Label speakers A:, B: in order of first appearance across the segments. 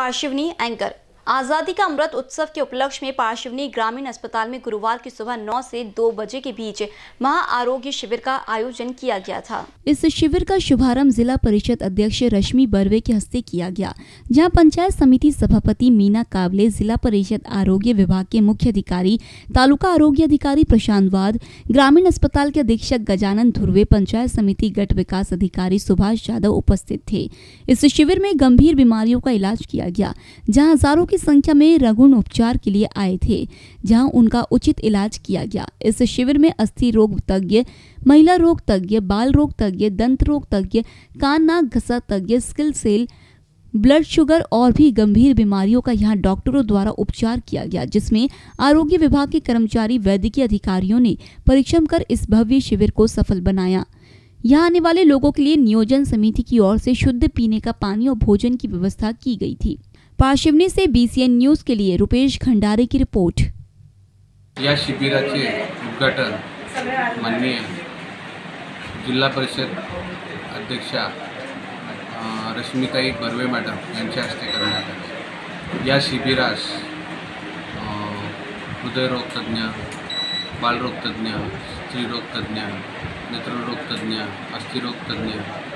A: Parshivni anchor. आज़ादी का अमृत उत्सव के उपलक्ष्य में पारशिवनी ग्रामीण अस्पताल में गुरुवार की सुबह 9 से 2 बजे के बीच महा आरोग्य शिविर का आयोजन किया गया था। इस शिविर का शुभारंभ जिला परिषद अध्यक्ष रश्मि बर्वे के हस्ते किया गया, जहां पंचायत समिति सभापति मीना काबले, जिला परिषद आरोग्य विभाग के मुख्य अधिकारी, तालुका आरोग्य अधिकारी प्रशांत वाद, ग्रामीण अस्पताल के अधीक्षक गजानन धुर्वे, पंचायत समिति गट विकास अधिकारी सुभाष यादव उपस्थित थे। इस शिविर में गंभीर बीमारियों का इलाज किया गया, जहाँ हजारों की संख्या में रुग्ण उपचार के लिए आए थे, जहां उनका उचित इलाज किया गया। इस शिविर में अस्थि रोग तज्ञ, महिला रोग तज्ञ, बाल रोग तज्ञ, दंत रोग तज्ञ, कान नाक घसा तज्ञ, स्किल सेल, ब्लड शुगर और भी गंभीर बीमारियों का यहां डॉक्टरों द्वारा उपचार किया गया, जिसमें आरोग्य विभाग के कर्मचारी, वैद्यकीय अधिकारियों ने परिश्रम कर इस भव्य शिविर को सफल बनाया। यहाँ आने वाले लोगों के लिए नियोजन समिति की ओर से शुद्ध पीने का पानी और भोजन की व्यवस्था की गई थी। पारशिवनी से BCN न्यूज के लिए रुपेश खंडारे की रिपोर्ट।
B: या शिबिराचे उद्घाटन माननीय जिल्हा परिषद अध्यक्षा रश्मिताई बर्वे मॅडम यांच्या हस्ते करण्यात आले। या शिबिरास हृदयरोग तज्ञ, बालरोग तज्ञ, स्त्रीरोग तज्ञ, नेत्ररोग तज्ञ, अस्थिरोग तज्ञ,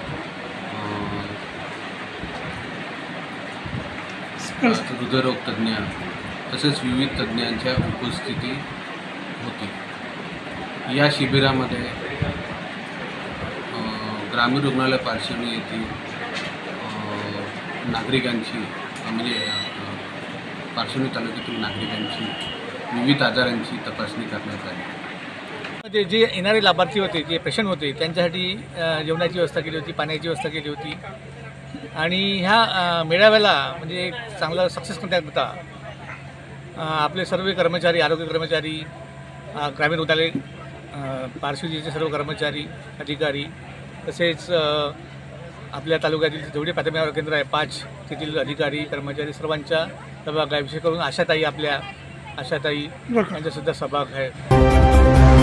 B: हृदयरोग तज्ञ तसेच विविध तज्ञांच्या उपस्थिती होती। या शिबिरामध्ये ग्रामीण रुग्णालय पारशिवनी येथील नागरिकांची म्हणजे पारशिवनी तालुक्यातील नागरिकांची विविध आजारांची तपासणी करण्यात आली।
C: जे येणारे लाभार्थी होते, जे पेशंट होते, त्यांच्यासाठी जेवणाची व्यवस्था केली होती, पाण्याची व्यवस्था केली होती आणि ह्या मेळाव्याला म्हणजे एक चांगला सक्सेस करण्यात होता। आपले सर्व कर्मचारी, आरोग्य कर्मचारी, ग्रामीण रुग्णालय पारशिवनीचे सर्व कर्मचारी, अधिकारी, तसेच आपल्या तालुक्यातील जेवढे प्राथमिक आरोग्य केंद्र आहे 5 तेथील अधिकारी, कर्मचारी सर्वांचा सहभाग आहे। विशेष करून आशाताई, आपल्या आशाताई यांचा सुद्धा सहभाग आहे।